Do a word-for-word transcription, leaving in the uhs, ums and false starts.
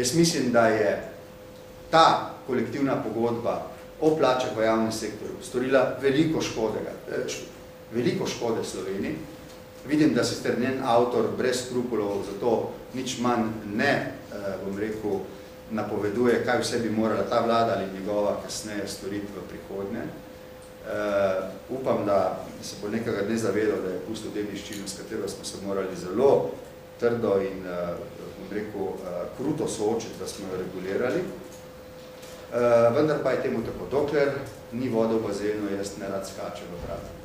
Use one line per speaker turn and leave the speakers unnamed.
Jaz mislim, da je ta kolektivna pogodba o plačah v javnem sektorju storila veliko škodega, veliko škode Sloveniji. Vidim, da sicer njen avtor brez skrupulov zato nič manj ne, bom rekel, napoveduje, kaj vse bi morala ta vlada ali njegova kasneje storiti v prihodnje. Uh, upam, da se bo nekega dne zavedal, da je pustil dediščino, s katero smo se morali zelo trdo in uh, bom rekel, uh, kruto soočiti, da smo jo regulirali. Uh, vendar pa je temu tako, dokler ni voda v bazenu, jaz ne rad skačem v vrat.